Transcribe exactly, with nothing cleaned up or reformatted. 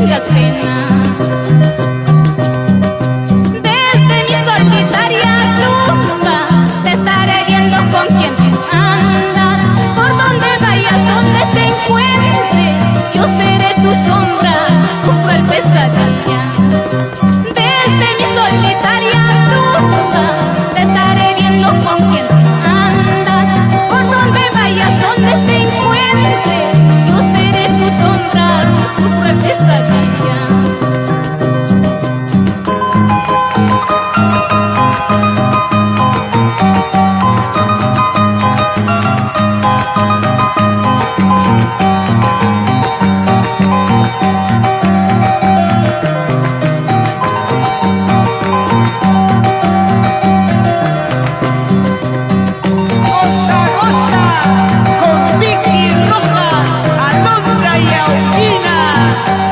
tengas pena. Desde mi solitaria tumba te estaré viendo con quien andas. Por donde vayas, donde te encuentres, yo seré tu sombra, tu cruel pesadilla. Desde mi solitaria tumba te estaré viendo con quien andas. Por donde vayas, donde te encuentres, yo seré tu sombra, tu cruel pesadilla. Goza, goza, con Vicky Roja, Alondra y Augina.